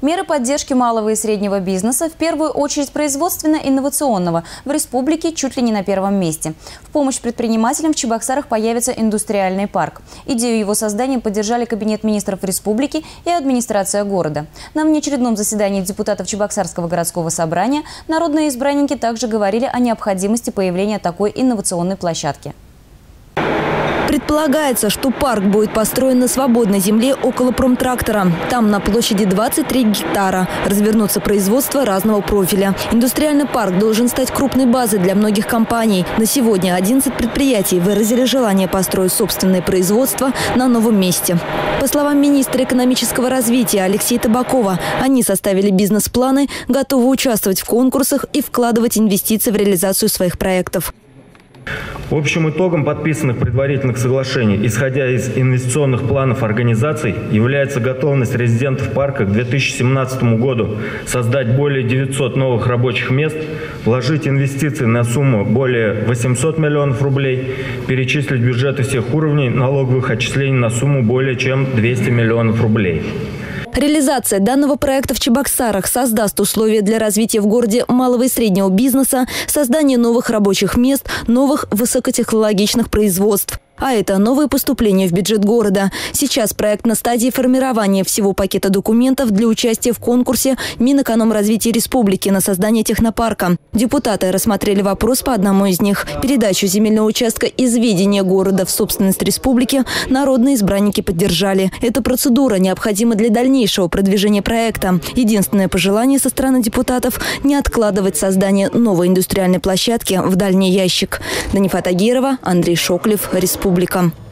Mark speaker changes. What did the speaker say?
Speaker 1: Меры поддержки малого и среднего бизнеса, в первую очередь производственно-инновационного, в республике чуть ли не на первом месте. В помощь предпринимателям в Чебоксарах появится индустриальный парк. Идею его создания поддержали Кабинет министров республики и администрация города. На внеочередном заседании депутатов Чебоксарского городского собрания народные избранники также говорили о необходимости появления такой инновационной площадки.
Speaker 2: Предполагается, что парк будет построен на свободной земле около промтрактора. Там на площади 23 гектара развернутся производства разного профиля. Индустриальный парк должен стать крупной базой для многих компаний. На сегодня 11 предприятий выразили желание построить собственное производство на новом месте. По словам министра экономического развития Алексея Табакова, они составили бизнес-планы, готовы участвовать в конкурсах и вкладывать инвестиции в реализацию своих проектов.
Speaker 3: Общим итогом подписанных предварительных соглашений, исходя из инвестиционных планов организаций, является готовность резидентов парка к 2017 году создать более 900 новых рабочих мест, вложить инвестиции на сумму более 800 миллионов рублей, перечислить бюджеты всех уровней налоговых отчислений на сумму более чем 200 миллионов рублей.
Speaker 2: Реализация данного проекта в Чебоксарах создаст условия для развития в городе малого и среднего бизнеса, создания новых рабочих мест, новых высокотехнологичных производств. А это новые поступления в бюджет города. Сейчас проект на стадии формирования всего пакета документов для участия в конкурсе Минэкономразвития республики на создание технопарка. Депутаты рассмотрели вопрос по одному из них. Передачу земельного участка из ведения города в собственность республики народные избранники поддержали. Эта процедура необходима для дальнейшего продвижения проекта. Единственное пожелание со стороны депутатов – не откладывать создание новой индустриальной площадки в дальний ящик. Данифа Тагирова, Андрей Шоклев, Республика.